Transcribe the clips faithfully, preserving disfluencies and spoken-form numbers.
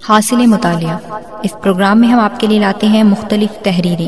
حاصل مطالعہ۔ اس پروگرام میں ہم آپ کے لیے لاتے ہیں مختلف تحریریں۔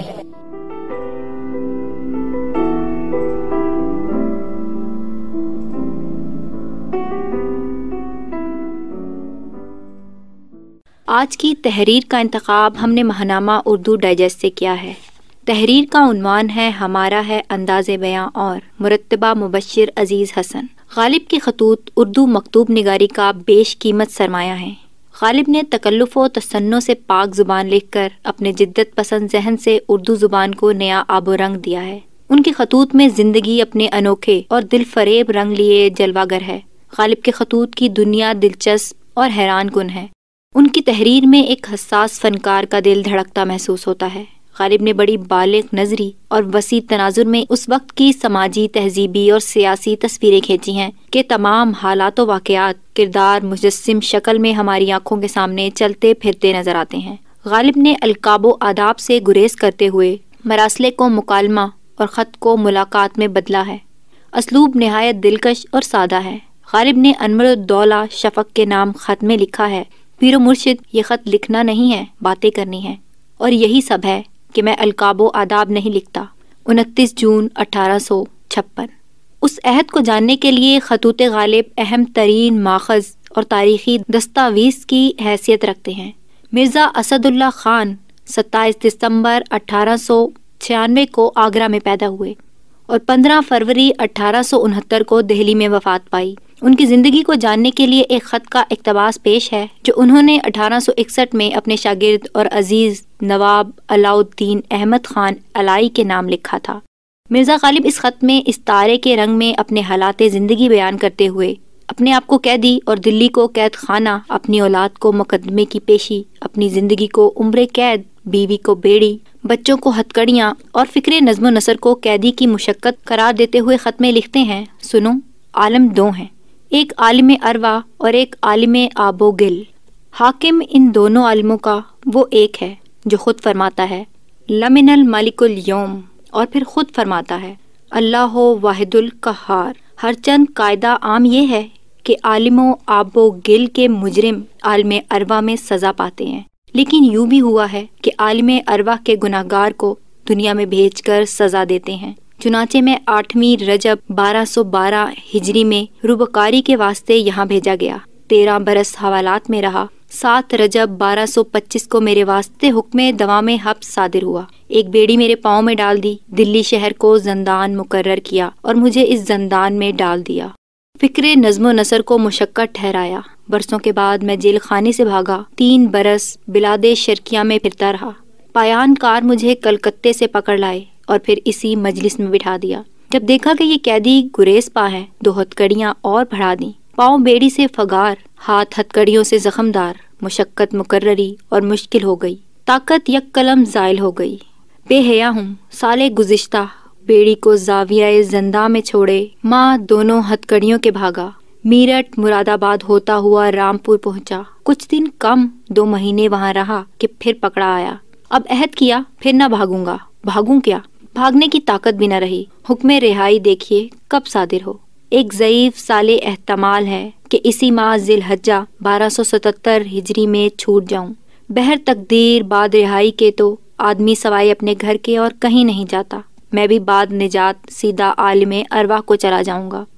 آج کی تحریر کا انتخاب ہم نے ماہنامہ اردو ڈائجسٹ سے کیا ہے۔ تحریر کا عنوان ہے ہمارا ہے انداز بیاں اور مرتبہ مبشر عزیز حسن۔ غالب کے خطوط اردو مکتوب نگاری کا بیش قیمت سرمایہ ہیں۔ غالب نے تکلف و تصنع سے پاک زبان لکھ کر اپنے جدت پسند ذہن سے اردو زبان کو نیا آب و رنگ دیا ہے۔ ان کے خطوط میں زندگی اپنے انوکھے اور دل فریب رنگ لیے جلوہ گر ہے۔ غالب کے خطوط کی دنیا دلچسپ اور حیران کن ہے۔ ان کی تحریر میں ایک حساس فنکار کا دل دھڑکتا محسوس ہوتا ہے۔ غالب نے بڑی بالغ نظری اور وسیع تناظر میں اس وقت کی سماجی، تہذیبی اور سیاسی تصویریں کھینچی ہیں کہ تمام حالات و واقعات کردار مجسم شکل میں ہماری آنکھوں کے سامنے چلتے پھرتے نظر آتے ہیں۔ غالب نے القاب و آداب سے گریز کرتے ہوئے مراسلے کو مکالمہ اور خط کو ملاقات میں بدلا ہے۔ اسلوب نہایت دلکش اور سادہ ہے۔ غالب نے انور الدولہ شفق کے نام خط میں لکھا ہے، پیر و مرشد، یہ خط لکھنا نہیں ہے، باتیں کرنی ہے، اور یہی سب ہے کہ میں القاب و آداب نہیں لکھتا۔ انتیس جون اٹھارہ سو چھپن۔ اس عہد کو جاننے کے لیے خطوط غالب اہم ترین ماخذ اور تاریخی دستاویز کی حیثیت رکھتے ہیں۔ مرزا اسد اللہ خان ستائیس دسمبر اٹھارہ سو چھیانوے کو آگرہ میں پیدا ہوئے اور پندرہ فروری اٹھارہ سو انہتر کو دہلی میں وفات پائی۔ ان کی زندگی کو جاننے کے لیے ایک خط کا اقتباس پیش ہے جو انہوں نے اٹھارہ سو اکسٹھ میں اپنے شاگرد اور عزیز نواب علاء الدین احمد خان علائی کے نام لکھا تھا۔ مرزا غالب اس خط میں استعارے کے رنگ میں اپنے حالات زندگی بیان کرتے ہوئے اپنے آپ کو قیدی اور دلی کو قید خانہ، اپنی اولاد کو مقدمے کی پیشی، اپنی زندگی کو عمر قید، بیوی کو بیڑی، بچوں کو ہتکڑیاں اور فکر نظم و نثر کو قیدی کی مشقت قرار دیتے ہوئے خط میں لکھتے ہیں، سنو، عالم دو ہیں، ایک عالم اروا اور ایک عالم آب و گل۔ حاکم ان دونوں عالموں کا وہ ایک ہے جو خود فرماتا ہے لمن الملک اليوم، اور پھر خود فرماتا ہے اللہ واحد القہار۔ ہر چند قاعدہ عام یہ ہے کہ عالم و آب و گل کے مجرم عالم اروا میں سزا پاتے ہیں، لیکن یوں بھی ہوا ہے کہ عالم اروا کے گناہگار کو دنیا میں بھیج کر سزا دیتے ہیں۔ چنانچہ میں آٹھویں رجب بارہ سو بارہ ہجری میں روبکاری کے واسطے یہاں بھیجا گیا، تیرہ برس حوالات میں رہا، سات رجب بارہ سو پچیس کو میرے واسطے حکم دوام حبس صادر ہوا، ایک بیڑی میرے پاؤں میں ڈال دی، دلی شہر کو زندان مقرر کیا اور مجھے اس زندان میں ڈال دیا، فکر نظم و نثر کو مشقت ٹھہرایا۔ برسوں کے بعد میں جیل خانے سے بھاگا، تین برس بلاد شرقیہ میں پھرتا رہا، پایان کار مجھے کلکتے سے پکڑ لائے اور پھر اسی مجلس میں بٹھا دیا۔ جب دیکھا کہ یہ قیدی گریز پا ہے، دو ہتکڑیاں اور بڑھا دیں، پاؤں بیڑی سے فگار، ہاتھ ہتکڑیوں سے زخمدار، مشقت مکرری اور مشکل ہو گئی، طاقت یک قلم زائل ہو گئی، بے حیا ہوں، سالے گزشتہ بیڑی کو زاویہ زندہ میں چھوڑے ماں دونوں ہتکڑیوں کے بھاگا، میرٹھ مراد آباد ہوتا ہوا رامپور پہنچا، کچھ دن کم دو مہینے وہاں رہا کہ پھر پکڑا آیا، اب عہد کیا پھر نہ بھاگوں گا، بھاگوں کیا، بھاگنے کی طاقت بھی نہ رہی، حکم رہائی دیکھیے کب صادر ہو۔ ایک ضعیف سال احتمال ہے کہ اسی ماہ ذی الحجہ بارہ سو ستتر ہجری میں چھوٹ جاؤں، بہر تقدیر بعد رہائی کے تو آدمی سوائے اپنے گھر کے اور کہیں نہیں جاتا، میں بھی بعد نجات سیدھا عالم ارواح کو چلا جاؤں گا۔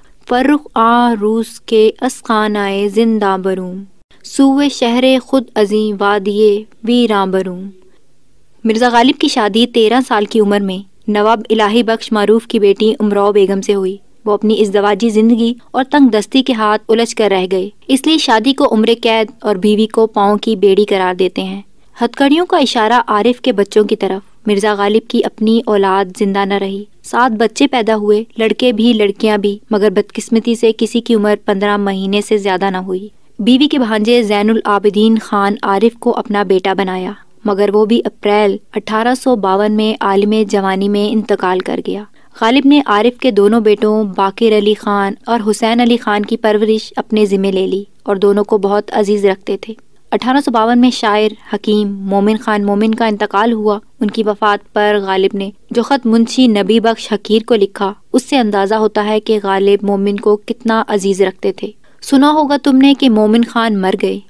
فرخ آ روس کے اسخانائے زندہ بروم، سوئے شہر خود ازیں وادیے ویراں بروم۔ مرزا غالب کی شادی تیرہ سال کی عمر میں نواب الہی بخش معروف کی بیٹی امراؤ بیگم سے ہوئی۔ وہ اپنی ازدواجی زندگی اور تنگ دستی کے ہاتھ الجھ کر رہ گئے، اس لیے شادی کو عمر قید اور بیوی کو پاؤں کی بیڑی قرار دیتے ہیں۔ ہتکڑیوں کا اشارہ عارف کے بچوں کی طرف۔ مرزا غالب کی اپنی اولاد زندہ نہ رہی، سات بچے پیدا ہوئے، لڑکے بھی لڑکیاں بھی، مگر بدقسمتی سے کسی کی عمر پندرہ مہینے سے زیادہ نہ ہوئی۔ بیوی کے بھانجے زین العابدین خان عارف کو اپنا بیٹا بنایا، مگر وہ بھی اپریل اٹھارہ سو باون میں عالم جوانی میں انتقال کر گیا۔ غالب نے عارف کے دونوں بیٹوں باقر علی خان اور حسین علی خان کی پرورش اپنے ذمے لے لی اور دونوں کو بہت عزیز رکھتے تھے۔ اٹھارہ سو باون میں شاعر حکیم مومن خان مومن کا انتقال ہوا۔ ان کی وفات پر غالب نے جو خط منشی نبی بخش حقیر کو لکھا، اس سے اندازہ ہوتا ہے کہ غالب مومن کو کتنا عزیز رکھتے تھے۔ سنا ہوگا تم نے کہ مومن خان مر گئے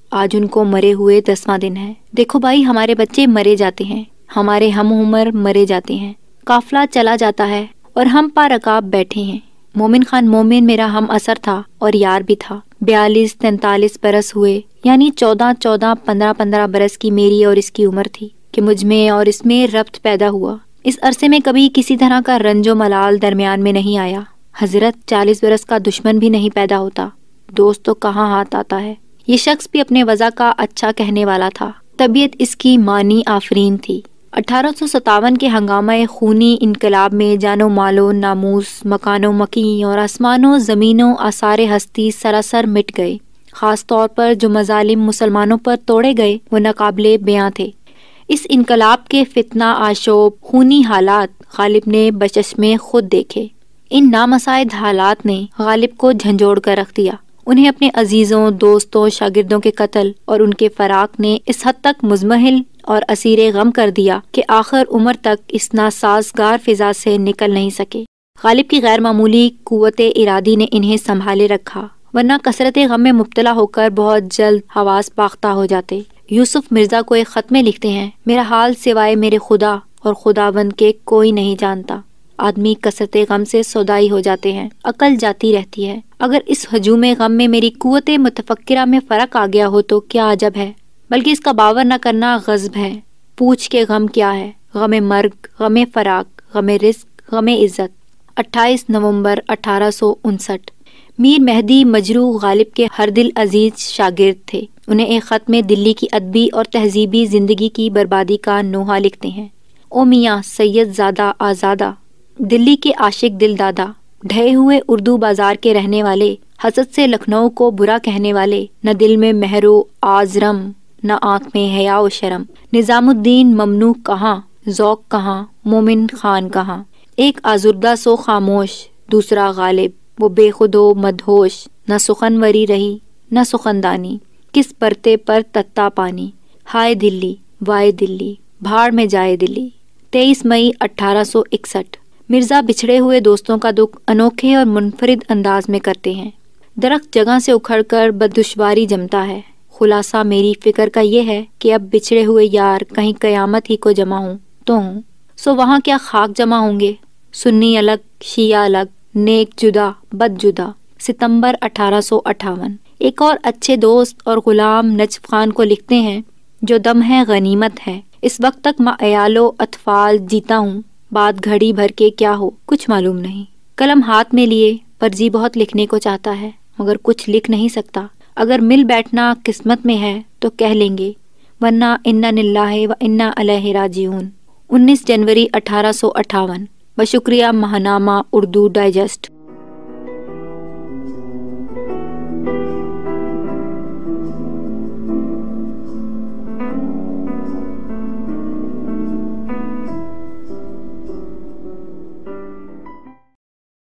آج ان کو مرے ہوئے دسواں دن ہے۔ دیکھو بھائی، ہمارے بچے مرے جاتے ہیں، ہمارے ہم عمر مرے جاتے ہیں، قافلہ چلا جاتا ہے اور ہم پارکاب بیٹھے ہیں۔ مومن خان مومن میرا ہم اثر تھا اور یار بھی تھا۔ بیالیس تینتالیس برس ہوئے، یعنی چودہ چودہ پندرہ پندرہ برس کی میری اور اس کی عمر تھی کہ مجھ میں اور اس میں ربط پیدا ہوا۔ اس عرصے میں کبھی کسی طرح کا رنج و ملال درمیان میں نہیں آیا۔ حضرت چالیس برس کا دشمن بھی نہیں پیدا ہوتا، دوست تو کہاں ہاتھ آتا ہے۔ یہ شخص بھی اپنے وضع کا اچھا کہنے والا تھا، طبیعت اس کی مانی آفرین تھی۔ اٹھارہ سو ستاون کے ہنگامہ خونی انقلاب میں جان و مال و ناموس، مکان و مکین اور آسمان و زمین و آثار ہستی سراسر مٹ گئے۔ خاص طور پر جو مظالم مسلمانوں پر توڑے گئے وہ ناقابل بیاں تھے۔ اس انقلاب کے فتنہ آشوب خونی حالات غالب نے بچشمے خود دیکھے۔ ان نامساعد حالات نے غالب کو جھنجھوڑ کر رکھ دیا۔ انہیں اپنے عزیزوں، دوستوں، شاگردوں کے قتل اور ان کے فراق نے اس حد تک مزمحل اور اسیر غم کر دیا کہ آخر عمر تک اس ناسازگار فضا سے نکل نہیں سکے۔ غالب کی غیر معمولی قوت ارادی نے انہیں سنبھالے رکھا، ورنہ کثرت غم میں مبتلا ہو کر بہت جلد حواس باختہ ہو جاتے۔ یوسف مرزا کو ایک خط میں لکھتے ہیں، میرا حال سوائے میرے خدا اور خداوند کے کوئی نہیں جانتا۔ آدمی کثرت غم سے سودائی ہو جاتے ہیں، عقل جاتی رہتی ہے۔ اگر اس ہجوم غم میں میری قوت متفکرہ میں فرق آ گیا ہو تو کیا عجب ہے، بلکہ اس کا باور نہ کرنا غضب ہے۔ پوچھ کے غم کیا ہے؟ غم مرگ، غم فراق، غم رزق، غم عزت۔ اٹھائیس نومبر اٹھارہ سو انسٹھ۔ میر مہدی مجروح غالب کے ہر دل عزیز شاگرد تھے۔ انہیں ایک خط میں دلی کی ادبی اور تہذیبی زندگی کی بربادی کا نوحہ لکھتے ہیں۔ او میاں سید زادہ آزادہ، دلی کے عاشق دل دادا، ڈھے ہوئے اردو بازار کے رہنے والے، حسد سے لکھنؤ کو برا کہنے والے، نہ دل میں مہر و آزرم نہ آنکھ میں حیا و شرم، نظام الدین ممنوع کہاں، ذوق کہاں، مومن خان کہاں، ایک آزردہ سو خاموش، دوسرا غالب، وہ بے خود و مدہوش، نہ سخنوری رہی نہ سخندانی، کس پرتے پر تتا پانی، ہائے دلی وائے دلی، بھاڑ میں جائے دلی۔ تیئیس مئی اٹھارہ سو اکسٹھ۔ مرزا بچھڑے ہوئے دوستوں کا دکھ انوکھے اور منفرد انداز میں کرتے ہیں۔ درخت جگہ سے اکھڑ کر بددشواری جمتا ہے۔ خلاصہ میری فکر کا یہ ہے کہ اب بچھڑے ہوئے یار کہیں قیامت ہی کو جمع ہوں تو ہوں، سو وہاں کیا خاک جمع ہوں گے؟ سنی الگ، شیعہ الگ، نیک جدا، بد جدا۔ ستمبر اٹھارہ سو اٹھاون۔ ایک اور اچھے دوست اور غلام نجف خان کو لکھتے ہیں، جو دم ہے غنیمت ہے، اس وقت تک ماں عیال و اطفال جیتا ہوں، بات گھڑی بھر کے کیا ہو کچھ معلوم نہیں۔ قلم ہاتھ میں لیے پر جی بہت لکھنے کو چاہتا ہے مگر کچھ لکھ نہیں سکتا۔ اگر مل بیٹھنا قسمت میں ہے تو کہہ لیں گے، ورنہ انا للہ و انا الیہ راجعون۔ انیس جنوری اٹھارہ سو اٹھاون۔ بشکریہ ماہنامہ اردو ڈائجسٹ۔